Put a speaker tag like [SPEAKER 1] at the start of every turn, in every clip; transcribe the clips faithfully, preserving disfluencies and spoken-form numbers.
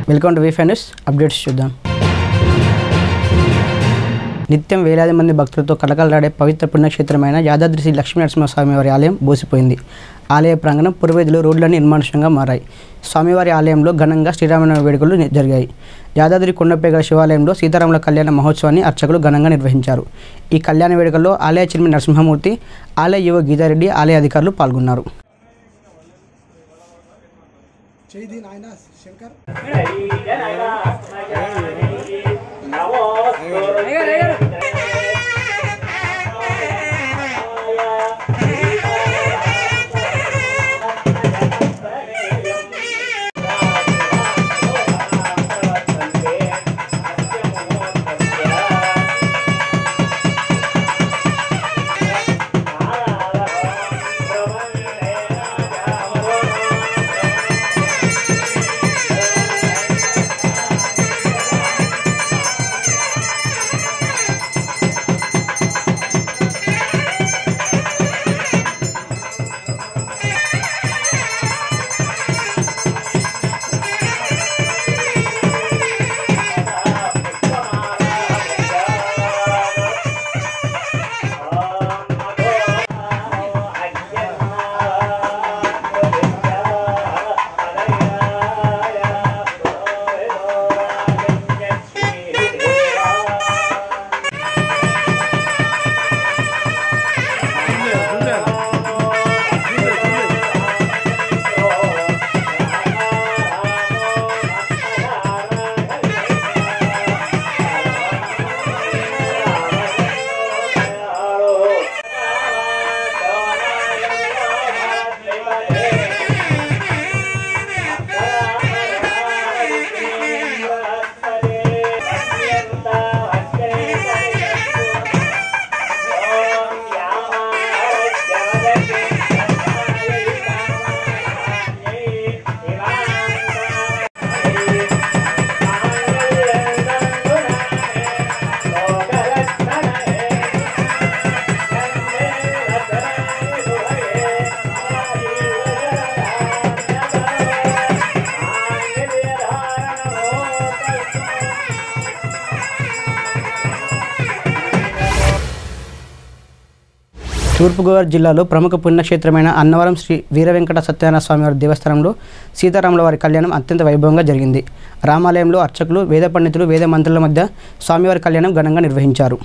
[SPEAKER 1] Welcome to వీఫై news updates చూద్దాం. నిత్యం వేలాది మంది భక్తులతో కలకలలాడే పవిత్ర పుణ్యక్షేత్రమైన యాదాద్రి శ్రీ లక్ష్మీ నరసింహస్వామి వారి ఆలయం బోసిపోయింది. ఆలయ ప్రాంగణం పూర్వేదులు రోడ్లన్నీ నిర్మానుష్యంగా మారాయి. స్వామివారి ఆలయంలో ఘనంగా శ్రీరామనవమి వేడుకలు జరిగాయి. యాదాద్రి కొండపై గల శివాలయంలో సీతారాముల కళ్యాణ మహోత్సవాన్ని అర్చకులు ఘనంగా నిర్వహించారు. ఈ కళ్యాణ వేడుకల్లో ఆలయ చైర్మన్ నరసింహమూర్తి, ఆలయ యువ గీతారెడ్డి, ఆలయ అధికారులు పాల్గొన్నారు. తూర్పుగోదావరి జిల్లాలో ప్రముఖ పుణ్యక్షేత్రమైన అన్నవరం శ్రీ వీరవెంకట సత్యనారాయణ స్వామివారి దేవస్థానంలో సీతారాముల వారి కళ్యాణం అత్యంత వైభవంగా జరిగింది. రామాలయంలో అర్చకులు, వేద పండితులు, వేద మంత్రుల మధ్య స్వామివారి కళ్యాణం ఘనంగా నిర్వహించారు.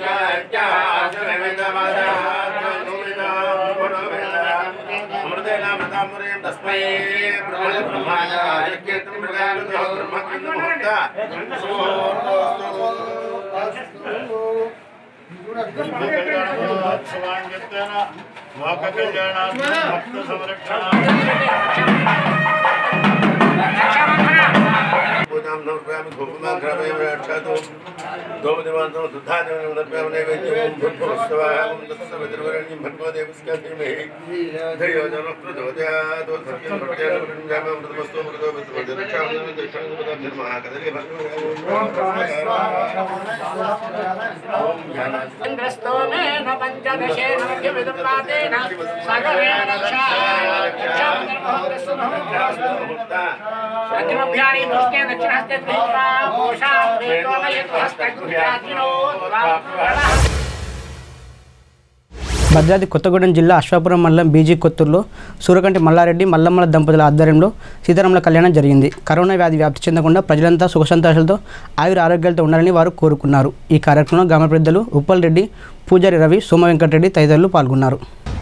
[SPEAKER 2] Amen.
[SPEAKER 1] భద్రాద్రి కొత్తగూడెం జిల్లా అశ్వాపురం మండలం బీజీ కొత్తూరులో సూరకంటి మల్లారెడ్డి మల్లమ్మల దంపతుల ఆధ్వర్యంలో సీతారాముల కళ్యాణం జరిగింది. కరోనా వ్యాధి వ్యాప్తి చెందకుండా ప్రజలంతా సుఖ సంతోషాలతో ఆయుర ఆరోగ్యాలతో ఉండాలని వారు కోరుకున్నారు. ఈ కార్యక్రమంలో గ్రామ పెద్దలు ఉప్పల్ రెడ్డి, పూజారి రవి, సోమ వెంకటరెడ్డి తదితరులు పాల్గొన్నారు.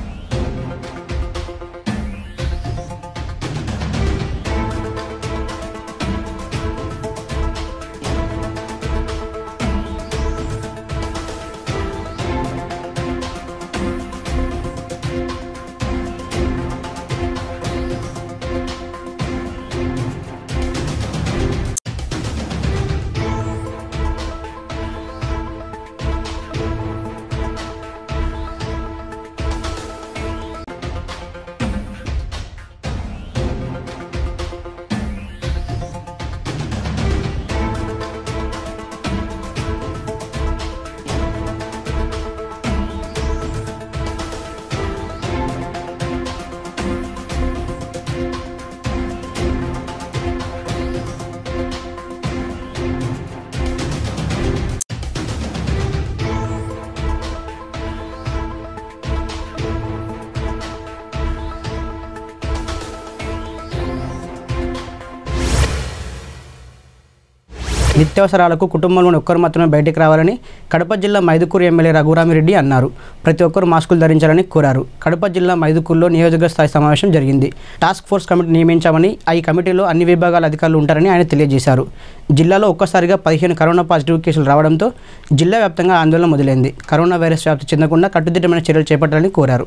[SPEAKER 1] నిత్యావసరాలకు కుటుంబంలోని ఒక్కరు మాత్రమే బయటికి రావాలని కడప జిల్లా మైదుకూరు ఎమ్మెల్యే రఘురామిరెడ్డి అన్నారు. ప్రతి ఒక్కరూ మాస్కులు ధరించాలని కోరారు. కడప జిల్లా మైదుకూరులో నియోజకవర్గ స్థాయి సమావేశం జరిగింది. టాస్క్ ఫోర్స్ కమిటీ నియమించామని, ఈ కమిటీలో అన్ని విభాగాల అధికారులు ఉంటారని ఆయన తెలియజేశారు. జిల్లాలో ఒక్కసారిగా పదిహేను కరోనా పాజిటివ్ కేసులు రావడంతో జిల్లా వ్యాప్తంగా ఆందోళన మొదలైంది. కరోనా వైరస్ వ్యాప్తి చెందకుండా కట్టుదిట్టమైన చర్యలు చేపట్టాలని కోరారు.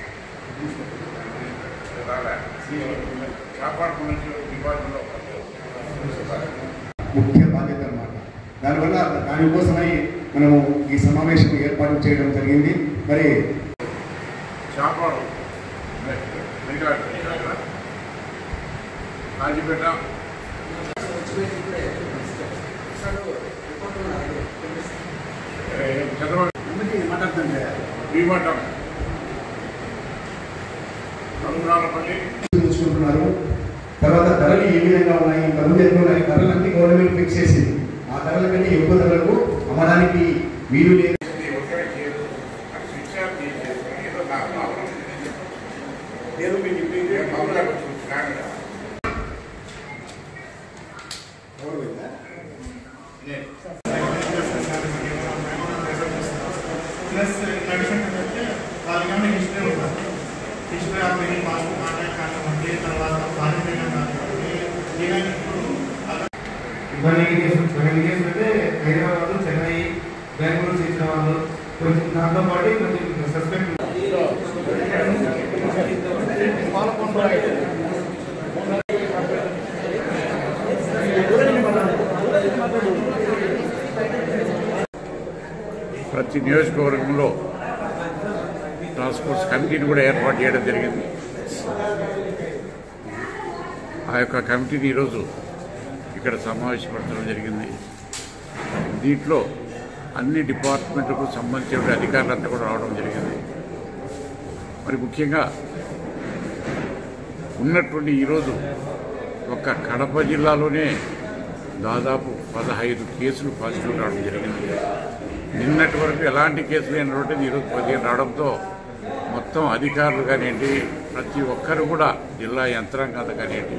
[SPEAKER 2] ముఖ్య బాధ్యత అన్నమాట. దానివల్ల దానికోసమై మనము ఈ సమావేశం ఏర్పాటు చేయడం జరిగింది. మరి చూసుకుంటున్నారు. తర్వాత ధరలు ఏ విధంగా ఉన్నాయి, ధరలు ఎన్ని ఉన్నాయి, ధరలన్నీ గవర్నమెంట్ ఫిక్స్ చేసింది. ఆ ధరల కంటే ఎక్కువ ధరలకు అమ్మడానికి వీలు లేదు.
[SPEAKER 3] ఇవన్నీ అయితే హైదరాబాద్, చెన్నై, బెంగళూరు చేసిన వాళ్ళు కొంచెం దాంతో పాటు కొంచెం సస్పెక్ట్
[SPEAKER 4] ప్రతి నియోజకవర్గంలో టాస్క్ ఫోర్స్ కమిటీని కూడా ఏర్పాటు చేయడం జరిగింది. ఆ యొక్క కమిటీని ఈరోజు ఇక్కడ సమావేశపరచడం జరిగింది. దీంట్లో అన్ని డిపార్ట్మెంట్లకు సంబంధించిన అధికారులంతా కూడా రావడం జరిగింది. మరి ముఖ్యంగా ఉన్నటువంటి ఈరోజు ఒక్క కడప జిల్లాలోనే దాదాపు పదహైదు కేసులు పాజిటివ్ రావడం జరిగింది. నిన్నటి వరకు ఎలాంటి కేసులు అయినటువంటి ఈరోజు పదిహేను రావడంతో మొత్తం అధికారులు కానివ్వండి, ప్రతి ఒక్కరు కూడా జిల్లా యంత్రాంగం కానివ్వండి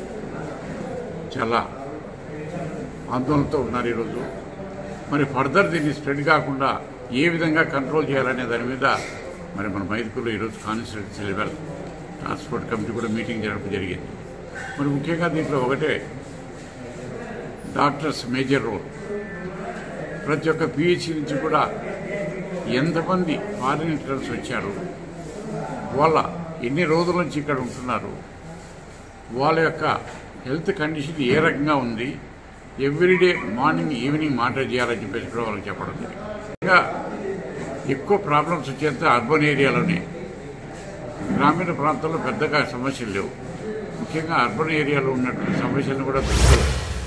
[SPEAKER 4] చాలా ఆందోళనతో ఉన్నారు ఈరోజు. మరి ఫర్దర్ దీన్ని స్ప్రెడ్ కాకుండా ఏ విధంగా కంట్రోల్ చేయాలనే దాని మీద మరి మన మైదుకూరులో ఈరోజు constituency level task force committee కూడా మీటింగ్ జరగడం జరిగింది. మరి ముఖ్యంగా దీంట్లో ఒకటే డాక్టర్స్ మేజర్ రోల్. ప్రతి ఒక్క పిహెచ్సి నుంచి కూడా ఎంతమంది ఫారిన్ ఇంటర్న్స్ వచ్చారు, వాళ్ళ ఎన్ని రోజుల నుంచి ఇక్కడ ఉంటున్నారు, వాళ్ళ యొక్క హెల్త్ కండిషన్ ఏ రకంగా ఉంది, ఎవ్రీడే మార్నింగ్ ఈవినింగ్ మానిటర్ చేయాలని చెప్పేసి కూడా వాళ్ళకి చెప్పడం జరిగింది. ఇంకా ఎక్కువ ప్రాబ్లమ్స్ వచ్చేంత అర్బన్ ఏరియాలోనే, గ్రామీణ ప్రాంతాల్లో పెద్దగా సమస్యలు లేవు. ముఖ్యంగా అర్బన్ ఏరియాలో ఉన్నటువంటి సమస్యలను కూడా దృష్టిలో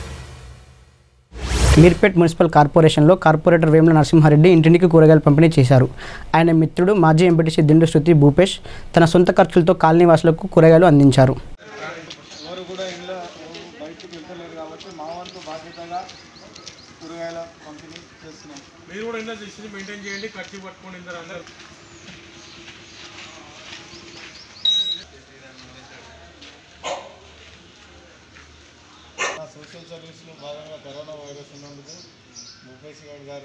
[SPEAKER 1] మీర్పేట్ మున్సిపల్ కార్పొరేషన్లో కార్పొరేటర్ వేముల నరసింహారెడ్డి ఇంటింటికి కూరగాయలు పంపిణీ చేశారు. ఆయన మిత్రుడు మాజీ ఎంపీటీసీ దిండు శృతి భూపేష్ తన సొంత ఖర్చులతో కాలనీ వాసులకు కూరగాయలు అందించారు.
[SPEAKER 5] సోషల్ సర్వీస్లో భాగంగా కరోనా వైరస్ ఉన్నందుకు భూపేష్ గౌడ్ గారు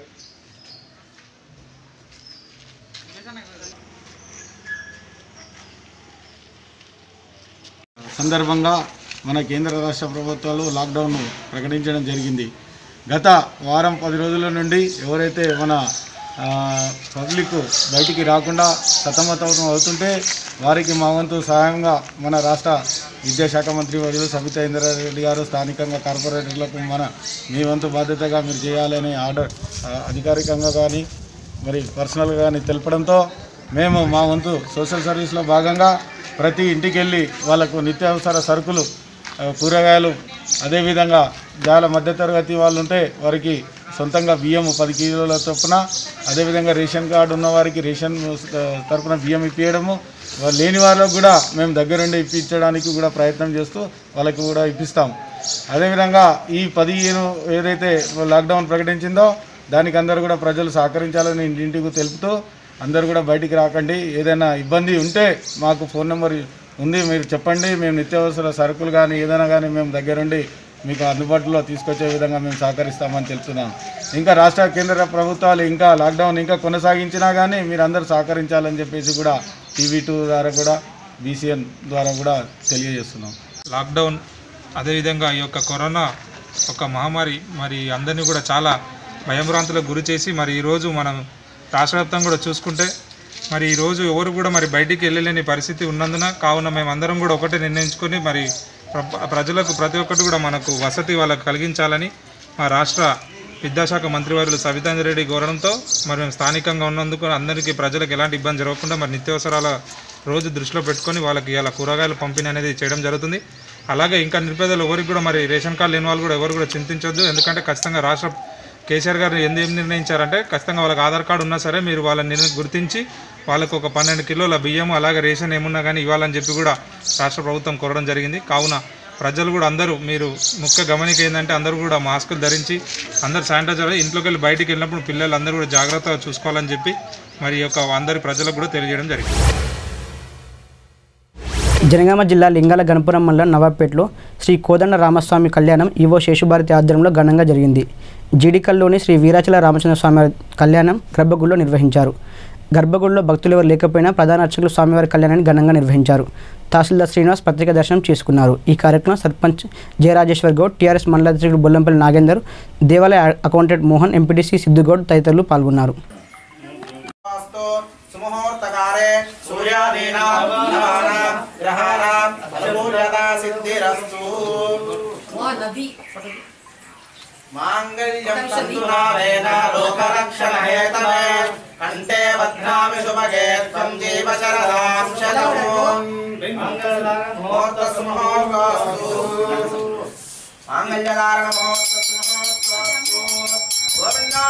[SPEAKER 5] సందర్భంగా మన కేంద్ర రాష్ట్ర ప్రభుత్వాలు లాక్డౌన్ ప్రకటించడం జరిగింది. గత వారం పది రోజుల నుండి ఎవరైతే మన పబ్లిక్ బయటికి రాకుండా సతమతం అవుతుంటే వారికి మా వంతు సహాయంగా మన రాష్ట్ర విద్యాశాఖ మంత్రి వర్యులు సబితా ఇంద్రారెడ్డి గారు స్థానికంగా కార్పొరేటర్లకు మన మీ వంతు బాధ్యతగా మీరు చేయాలని ఆర్డర్ అధికారికంగా కానీ మరి పర్సనల్గా కానీ తెలపడంతో మేము మా వంతు సోషల్ సర్వీస్లో భాగంగా ప్రతి ఇంటికి వెళ్ళి వాళ్ళకు నిత్యావసర సరుకులు, కూరగాయలు, అదేవిధంగా చాలా మధ్యతరగతి వాళ్ళు ఉంటే వారికి సొంతంగా బియ్యం పది కిలోల చొప్పున, అదేవిధంగా రేషన్ కార్డు ఉన్న వారికి రేషన్ తరఫున బియ్యం ఇప్పించడము, లేని వాళ్ళకు కూడా మేము దగ్గరుండి ఇప్పించడానికి కూడా ప్రయత్నం చేస్తూ వాళ్ళకి కూడా ఇప్పిస్తాం. అదేవిధంగా ఈ పదిహేను ఏదైతే లాక్డౌన్ ప్రకటించిందో దానికి అందరూ కూడా ప్రజలు సహకరించాలని ఇంటింటికి తెలుపుతూ అందరూ కూడా బయటికి రాకండి, ఏదైనా ఇబ్బంది ఉంటే మాకు ఫోన్ నెంబర్ ఉంది, మీరు చెప్పండి, మేము నిత్యావసర సరుకులు కానీ ఏదైనా కానీ మేము దగ్గరుండి మీకు అందుబాటులో తీసుకొచ్చే విధంగా మేము సహకరిస్తామని తెలుపుతున్నాం. ఇంకా రాష్ట్ర కేంద్ర ప్రభుత్వాలు ఇంకా లాక్డౌన్ ఇంకా కొనసాగించినా కానీ మీరు అందరూ సహకరించాలని చెప్పేసి కూడా టీవీ టూ ద్వారా కూడా బీసీఎన్ ద్వారా కూడా తెలియజేస్తున్నాం.
[SPEAKER 6] లాక్డౌన్ అదేవిధంగా ఈ యొక్క కరోనా ఒక మహమ్మారి మరి అందరినీ కూడా చాలా భయభ్రాంతులకు గురి చేసి మరి ఈరోజు మనం రాష్ట్ర వ్యాప్తంగా కూడా చూసుకుంటే మరి ఈరోజు ఎవరు కూడా మరి బయటికి వెళ్ళలేని పరిస్థితి ఉన్నందున కావున మేమందరం కూడా ఒకటే నిర్ణయించుకొని మరి ప్రజలకు ప్రతి ఒక్కటి కూడా మనకు వసతి వాళ్ళకు కలిగించాలని మా రాష్ట్ర విద్యాశాఖ మంత్రివర్యులు సబితా ఇంద్రారెడ్డి కోరడంతో మరి మేము స్థానికంగా ఉన్నందుకు అందరికీ ప్రజలకు ఎలాంటి ఇబ్బంది జరగకుండా మరి నిత్యావసరాల రోజు దృష్టిలో పెట్టుకొని వాళ్ళకి ఇలా కూరగాయలు పంపిణీ అనేది చేయడం జరుగుతుంది. అలాగే ఇంకా నిరుపేదలు ఎవరికి కూడా మరి రేషన్ కార్డు లేని వాళ్ళు కూడా ఎవరు కూడా చింతించొద్దు. ఎందుకంటే ఖచ్చితంగా రాష్ట్ర కేసీఆర్ గారు ఏం నిర్ణయించారంటే ఖచ్చితంగా వాళ్ళకి ఆధార్ కార్డు ఉన్నా సరే మీరు వాళ్ళని గుర్తించి వాళ్ళకు ఒక పన్నెండు కిలోల బియ్యం అలాగే రేషన్ ఏమున్నా కానీ ఇవ్వాలని చెప్పి కూడా రాష్ట్ర ప్రభుత్వం కోరడం జరిగింది. కావున ప్రజలు కూడా అందరూ మీరు ముఖ్య గమనిక ఏంటంటే అందరూ కూడా మాస్కులు ధరించి అందరూ శానిటైజర్ ఇంట్లోకి వెళ్ళి బయటికి వెళ్ళినప్పుడు పిల్లలు అందరూ కూడా జాగ్రత్తగా చూసుకోవాలని చెప్పి మరి యొక్క అందరి ప్రజలకు కూడా తెలియజేయడం జరిగింది.
[SPEAKER 1] జనగామ జిల్లా లింగాల గణపురం మండలం నవాబ్పేటలో శ్రీ కోదండ రామస్వామి కళ్యాణం ఈవో శేషుభారతి ఆధ్వర్యంలో ఘనంగా జరిగింది. జీడికల్లోని శ్రీ వీరాచల రామచంద్ర స్వామి కళ్యాణం గర్భగుడిలో నిర్వహించారు. గర్భగుడిలో భక్తులు ఎవరు లేకపోయినా ప్రధాన అర్చకులు స్వామివారి కళ్యాణాన్ని ఘనంగా నిర్వహించారు. తహసీల్దార్ శ్రీనివాస్ ప్రత్యేక దర్శనం చేసుకున్నారు. ఈ కార్యక్రమం సర్పంచ్ జయరాజేశ్వర్ గౌడ్, టీఆర్ఎస్ మండల అధ్యక్షుడు బొల్లంపల్లి నాగేందర్, దేవాలయ అకౌంటెంట్ మోహన్, ఎంపీటీసీ సిద్ధుగౌడ్ తదితరులు పాల్గొన్నారు.
[SPEAKER 7] సుముహూర్తకారే సూర్యాదీనాం నవానాం గ్రహాణాం అనుకూలతా సిద్ధిరస్తు. మాంగళ్యం తంతునానేన లోకరక్షణ హేతవే కంఠే బధ్నామి శుభగే త్వం జీవ శరదాం శతం. ముహూర్తస్సు ముహూర్తస్తు మాంగళ్యధారణ ముహూర్తస్సు ముహూర్తస్తు. గోవిందా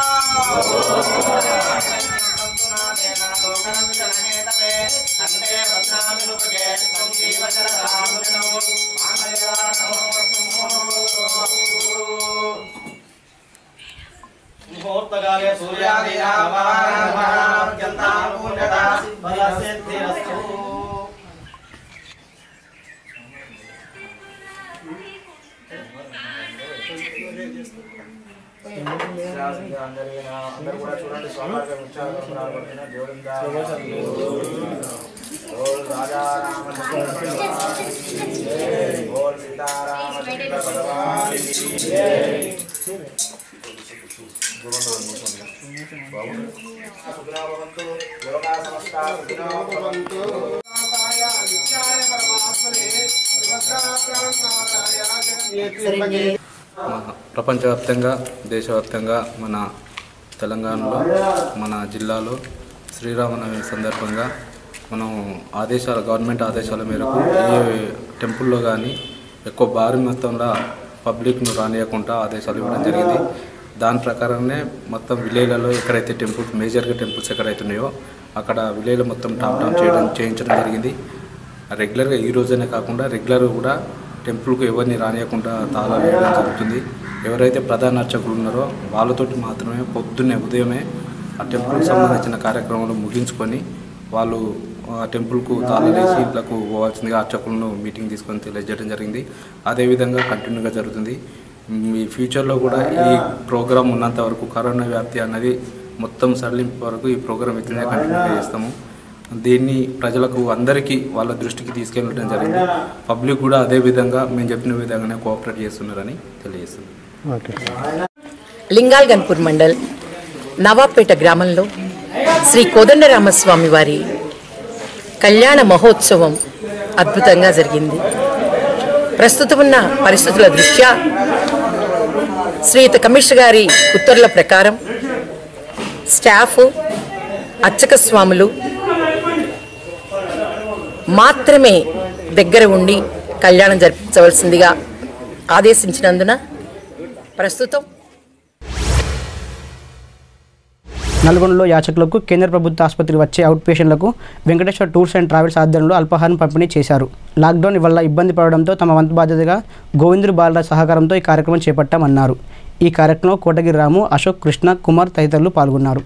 [SPEAKER 7] ముహూర్తకాలే సూర్యాదినామూర్యదాసిద్ధిరస్తు. అందరూ కూడా చూడండి స్వామివారి राजा रामचंद्र भगवान की जय। बोल सीता रामचंद्र भगवान की जय। सुखिनो भवन्तु लोकाः समस्ताः सुखिनो भवन्तु।
[SPEAKER 8] ప్రపంచవ్యాప్తంగా దేశవ్యాప్తంగా మన తెలంగాణలో మన జిల్లాలో శ్రీరామనవమి సందర్భంగా మనం ఆదేశాల గవర్నమెంట్ ఆదేశాల మేరకు ఈ టెంపుల్లో కానీ ఎక్కువ భారీ మొత్తంలో పబ్లిక్ను రానియకుండా ఆదేశాలు ఇవ్వడం జరిగింది. దాని ప్రకారంగానే మొత్తం విలేజ్లలో ఎక్కడైతే టెంపుల్స్ మేజర్గా టెంపుల్స్ ఎక్కడైతే ఉన్నాయో అక్కడ విలేజ్లో మొత్తం టాప్ టాప్ చేయడం చేయించడం జరిగింది. రెగ్యులర్గా ఈ రోజనే కాకుండా రెగ్యులర్గా కూడా టెంపుల్కు ఎవరిని రానియకుండా తాళాలు వేయడం జరుగుతుంది. ఎవరైతే ప్రధాన అర్చకులు ఉన్నారో వాళ్ళతోటి మాత్రమే పొద్దున్నే ఉదయమే ఆ టెంపుల్కి సంబంధించిన కార్యక్రమాలు ముగించుకొని వాళ్ళు ఆ టెంపుల్కు తాళాలు వేసి ఇంట్లోకి పోవాల్సిందిగా అర్చకులను మీటింగ్ తీసుకొని తెలియజేయడం జరిగింది. అదేవిధంగా కంటిన్యూగా జరుగుతుంది. మీ ఫ్యూచర్లో కూడా ఈ ప్రోగ్రాం ఉన్నంత వరకు కరోనా వ్యాప్తి అన్నది మొత్తం సడలింపు వరకు ఈ ప్రోగ్రాం ఇట్లనే కంటిన్యూగా చేస్తాము. దీన్ని ప్రజలకు అందరికీ వాళ్ళ దృష్టికి తీసుకెళ్ళడం జరిగింది. పబ్లిక్ కూడా అదే విధంగా మేము చెప్పిన విధంగానే కోఆపరేట్ చేస్తున్నారని తెలియజేస్తున్నాం.
[SPEAKER 9] లింగాల్గన్పూర్ మండల్ నవాపేట గ్రామంలో శ్రీ కోదండరామస్వామి వారి కళ్యాణ మహోత్సవం అద్భుతంగా జరిగింది. ప్రస్తుతం ఉన్న పరిస్థితుల దృష్ట్యా శ్రీయుత కమిషనర్ గారి ఉత్తర్వుల ప్రకారం స్టాఫ్ అర్చక స్వాములు మాత్రమే దగ్గర ఉండి కళ్యాణం జరిపించవలసిందిగా ఆదేశించినందున ప్రస్తుతం
[SPEAKER 1] నల్గొండలో యాచకులకు కేంద్ర ప్రభుత్వ ఆసుపత్రికి వచ్చే అవుట్ పేషెంట్లకు వెంకటేశ్వర టూర్స్ అండ్ ట్రావెల్స్ ఆధ్వర్యంలో అల్పాహారం పంపిణీ చేశారు. లాక్డౌన్ వల్ల ఇబ్బంది పడడంతో తమ వంతు బాధ్యతగా గోవిందుడు బాలరాజ్ సహకారంతో ఈ కార్యక్రమం చేపట్టామన్నారు. ఈ కార్యక్రమంలో కోటగిరి రాము, అశోక్, కృష్ణ, కుమార్ తదితరులు పాల్గొన్నారు.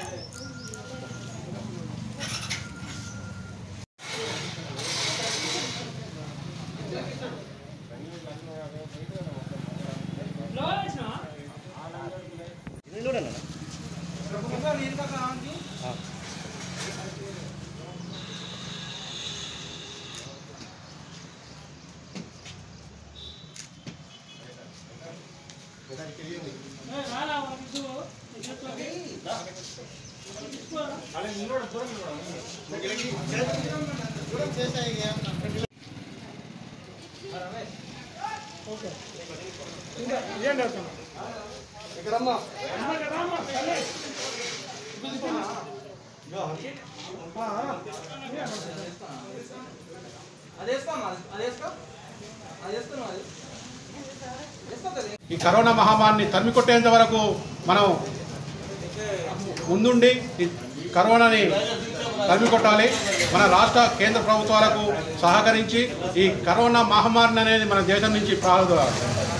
[SPEAKER 5] ఈ కరోనా మహమ్మారిని తరిమి కొట్టేంత వరకు మనం ముందుండి ఈ కరోనాని తరిమి కొట్టాలి. మన రాష్ట్ర కేంద్ర ప్రభుత్వాలకు సహకరించి ఈ కరోనా మహమ్మారిని అనేది మన దేశం నుంచి ప్రారంభించాలి.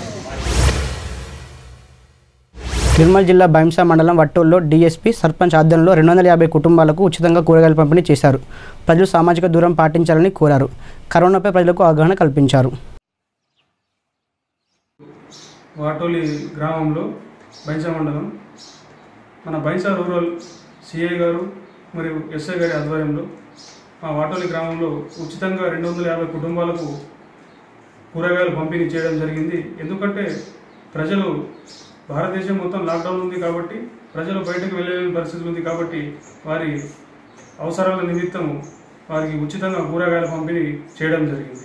[SPEAKER 1] నిర్మల్ జిల్లా భైంసా మండలం వట్టూల్లో డీఎస్పీ సర్పంచ్ ఆధ్వర్యంలో రెండు వందల యాభై కుటుంబాలకు ఉచితంగా కూరగాయలు పంపిణీ చేశారు. ప్రజలు సామాజిక దూరం పాటించాలని కోరారు. కరోనాపై ప్రజలకు అవగాహన కల్పించారు.
[SPEAKER 6] వాటోలి గ్రామంలో బైంసా మండలం మన బైంసా రూరల్ సిఐ గారు మరియు ఎస్ఐ గారి ఆధ్వర్యంలో మా వాటోలి గ్రామంలో ఉచితంగా రెండు వందల యాభై కుటుంబాలకు కూరగాయలు పంపిణీ చేయడం జరిగింది. ఎందుకంటే ప్రజలు భారతదేశం మొత్తం లాక్డౌన్ ఉంది కాబట్టి ప్రజలు బయటకు వెళ్ళలేని పరిస్థితి ఉంది కాబట్టి వారి అవసరాల నిమిత్తం వారికి ఉచితంగా కూరగాయల పంపిణీ చేయడం జరిగింది.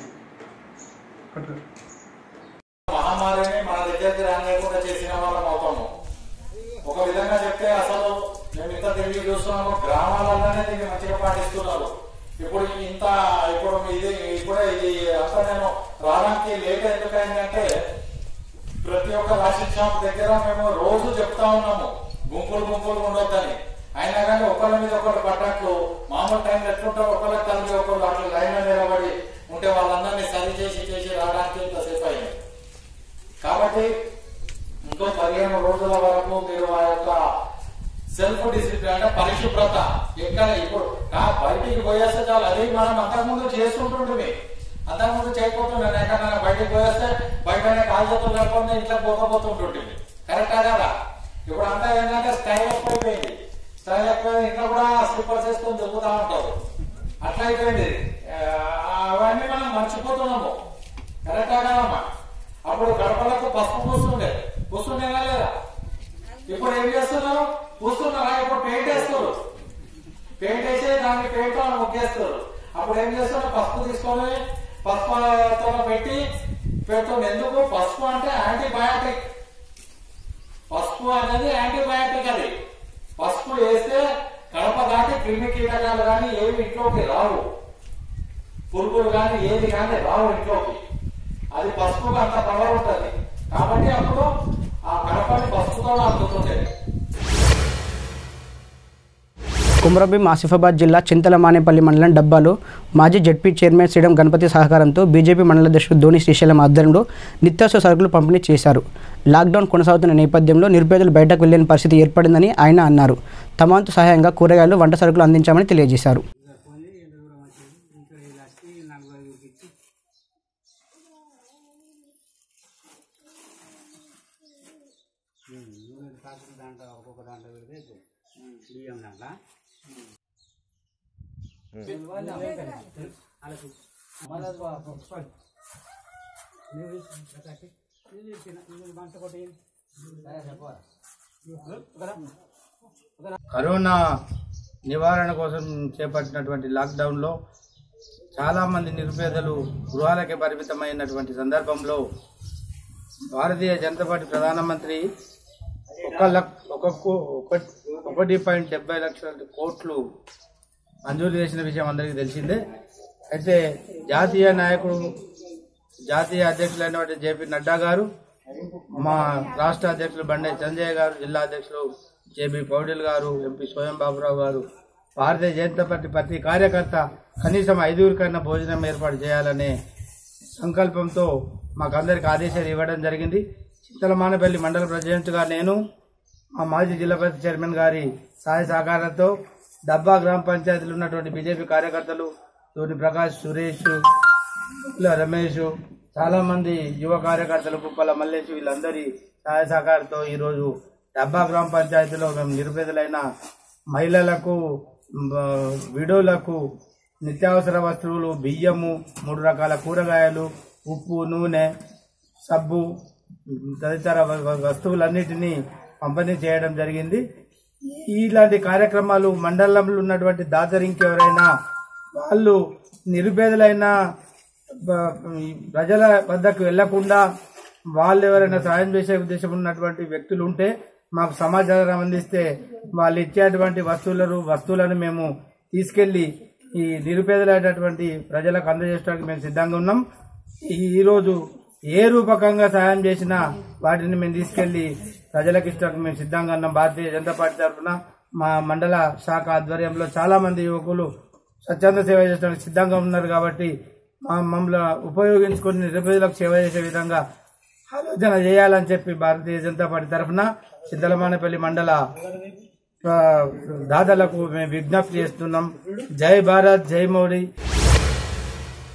[SPEAKER 10] మహమ్మారిని మన దగ్గరికి రానియకుండా చేసిన వాళ్ళం అవుతాము. ఒక విధంగా చెప్తే అసలు మేము ఇంత తిరిగి చూస్తున్నాము, గ్రామాలలోనే దీన్ని మంచిగా పాటిస్తున్నారు. ఇప్పుడు ఇంత ఇప్పుడు ఇది ఇప్పుడే ఇది అంతా నేను రావడానికి లేట్ ఎందుకైందంటే ప్రతి ఒక్క రేషన్ షాప్ దగ్గర మేము రోజు చెప్తా ఉన్నాము గుంపులు గుంపులు ఉండొద్దని. అయినా కానీ ఒకళ్ళ మీద ఒకళ్ళు పట్టట్లు మామూలు టైంలో ఎట్లుంటారు ఒకళ్ళకి కలిగి ఒకళ్ళు అట్లా లైన్లో నిలబడి ఉంటే వాళ్ళందరినీ సరి చేసి చేసి రావడానికి ఇంతసేపు అయింది. కాబట్టి ఇంకో పదిహేను రోజుల వరకు మీరు ఆ యొక్క సెల్ఫ్ డిసిప్లిన్ అంటే పరిశుభ్రత ఎక్కడ ఇప్పుడు బయటికి పోయేస్తే చాలు. అది మనం అంతకుముందు చేస్తుంటుండే, అంతకుముందు చేయకపోతుండే. ఎక్కడైనా బయటికి పోయేస్తే బయటనే కాళ్ళతో లేకపోతే ఇంట్లో పోకపోతుంటుంటే కరెక్టా కదా. ఇప్పుడు అంతా ఏంటంటే స్టైల్ ఎక్కువైపోయింది. స్టైల్ ఎక్కువ ఇంట్లో కూడా స్లిప్పర్స్ వేసుకొని తిరుగుతూ ఉంటారు. అట్లా అయిపోయింది. అవన్నీ మనం మర్చిపోతున్నాము. కరెక్టా కదమ్మా? అప్పుడు గడపలకు పసుపు పూస్తుండే పూస్తుండే లేదా? ఇప్పుడు ఏం చేస్తున్నారు? పూస్తున్నారా? ఇప్పుడు పెయింట్ వేస్తారు. పెయింట్ వేసి దానికి పెయింట్ ముగ్గేస్తారు. అప్పుడు ఏం చేస్తున్నారు? పసుపు తీసుకొని పసుపుతో పెట్టి పెడుతుంది. ఎందుకు? పసుపు అంటే యాంటీబయాటిక్. పసుపు అనేది యాంటీబయాటిక్. అది పసుపు వేస్తే కడప దాటి క్రిమి కీటకాలు కానీ ఏవి ఇంట్లోకి రావు, పురుగులు కానీ ఏది కానీ రావు ఇంట్లోకి. అది పసుపుకు అంత పవర్ ఉంటుంది. కాబట్టి అప్పుడు ఆ కడపని పసుపుతో అందుతుంది.
[SPEAKER 1] కుమ్రభీం ఆసిఫాబాద్ జిల్లా చింతలమానేపల్లి మండలం డబ్బాలో మాజీ జడ్పీ చైర్మన్ శ్రీడం గణపతి సహకారంతో బీజేపీ మండల అధ్యక్షుడు ధోని శ్రీశైలం ఆధ్వర్యంలో నిత్యావసర సరుకులు పంపిణీ చేశారు. లాక్డౌన్ కొనసాగుతున్న నేపథ్యంలో నిరుపేదలు బయటకు వెళ్లేని పరిస్థితి ఏర్పడిందని ఆయన అన్నారు. తమ వంతు సహాయంగా కూరగాయలు, వంట సరుకులు అందించామని తెలియజేశారు.
[SPEAKER 11] కరోనా నివారణ కోసం చేపట్టినటువంటి లాక్డౌన్లో చాలామంది నిరుపేదలు గృహాలకే పరిమితమైనటువంటి సందర్భంలో భారతీయ జనతా పార్టీ ప్రధానమంత్రి ఒక లక్ష ఒక ఒకటి పాయింట్ డెబ్బై లక్షల కోట్లు మంజూరు చేసిన విషయం అందరికీ తెలిసిందే. అయితే జాతీయ నాయకుడు, జాతీయ అధ్యక్షులైనటువంటి జేపీ నడ్డా గారు, మా రాష్ట్ర అధ్యక్షులు బండే సంజయ్ గారు, జిల్లా అధ్యక్షులు జేబీ పౌడిల్ గారు, ఎంపీ స్వయం బాబురావు గారు, భారతీయ జనతా పార్టీ ప్రతి కార్యకర్త కనీసం ఐదుగురికన్నా భోజనం ఏర్పాటు చేయాలనే సంకల్పంతో మాకందరికి ఆదేశాలు ఇవ్వడం జరిగింది. చింతలమానేపల్లి మండల ప్రెసిడెంట్గా నేను, మా మాజీ జిల్లా పరిషత్ చైర్మన్ గారి సహాయ సహకారంతో డబ్బా గ్రామ పంచాయతీలో ఉన్నటువంటి బీజేపీ కార్యకర్తలు తోటి ప్రకాష్, సురేష్, రమేష్, చాలా మంది యువ కార్యకర్తలు, కుప్పల మల్లేష్, వీళ్ళందరి సహాయ సహకారంతో ఈరోజు డబ్బా గ్రామ పంచాయతీలో మేము నిరుపేదలైన మహిళలకు, విడోలకు నిత్యావసర వస్తువులు, బియ్యము, మూడు రకాల కూరగాయలు, ఉప్పు, నూనె, సబ్బు తదితర వస్తువులన్నిటినీ పంపిణీ చేయడం జరిగింది. ఇలాంటి కార్యక్రమాలు మండలంలో ఉన్నటువంటి దాతలు ఇంకెవరైనా వాళ్ళు నిరుపేదలైన ప్రజల వద్దకు వెళ్లకుండా వాళ్ళు ఎవరైనా సాయం చేసే ఉద్దేశం ఉన్నటువంటి వ్యక్తులు ఉంటే మాకు సమాచారం అందిస్తే వాళ్ళు ఇచ్చేటువంటి వస్తువులను వస్తువులను మేము తీసుకెళ్లి ఈ నిరుపేదలైనటువంటి ప్రజలకు అందజేయడానికి మేము సిద్ధంగా ఉన్నాం. ఈరోజు ఏ రూపకంగా సాయం చేసినా వాటిని మేము తీసుకెళ్లి ప్రజలకు ఇష్టం మేము సిద్ధంగా ఉన్నాం. భారతీయ జనతా పార్టీ తరఫున మా మండల శాఖ ఆధ్వర్యంలో చాలా మంది యువకులు స్వచ్ఛంద సేవ చేయడానికి సిద్ధంగా ఉన్నారు. కాబట్టి మా మమ్మల్ని ఉపయోగించుకుని నిరుపేదలకు సేవ చేసే విధంగా ఆలోచన చేయాలని చెప్పి భారతీయ జనతా పార్టీ తరఫున చింతలమానేపల్లి మండల దాతలకు మేము విజ్ఞప్తి చేస్తున్నాం. జై భారత్, జై మోడీ.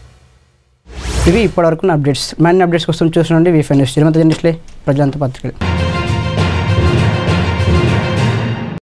[SPEAKER 1] ఇవి ఇప్పటివరకు అప్డేట్స్. మ్యాన్ అప్డేట్స్ కోసం చూస్తుండండి వీఫై న్యూస్. తిరుమల జర్నలిస్ట్లే ప్రజలంతా పత్రికలు.